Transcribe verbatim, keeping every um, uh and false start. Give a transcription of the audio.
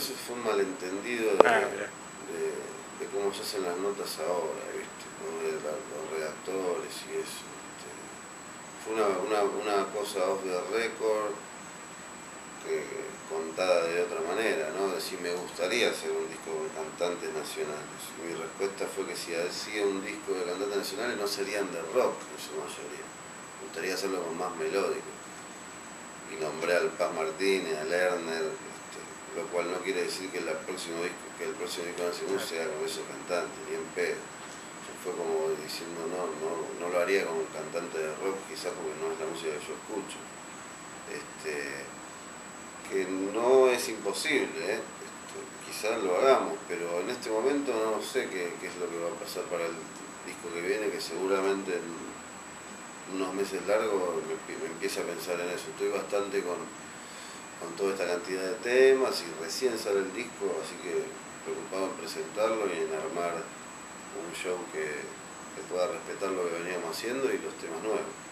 eso fue un malentendido de, Ah, de, de cómo se hacen las notas ahora, ¿viste? ¿No? De la, los redactores y eso. ¿Viste? Fue una, una, una cosa off the record, que, contada de otra manera, ¿no? De si me gustaría hacer un disco con cantantes nacionales. Y mi respuesta fue que si hacía un disco de cantantes nacionales no serían de rock en su mayoría. Me gustaría hacerlo con más melódico. Y nombré al Paz Martínez, a Lerner, este, lo cual no quiere decir que, la próximo disco, que el próximo disco de Nacional sea con esos cantantes, ni en pedo. Fue como diciendo, no, no, no lo haría con un cantante de rock, quizás porque no es la música que yo escucho. Este, que no es imposible, ¿eh? Este, quizás lo hagamos, pero en este momento no sé qué, qué es lo que va a pasar para el disco que viene, que seguramente en unos meses largos me, me empieza a pensar en eso. Estoy bastante con, con toda esta cantidad de temas y recién sale el disco, así que preocupado en presentarlo y en armar un show que, que pueda respetar lo que veníamos haciendo y los temas nuevos.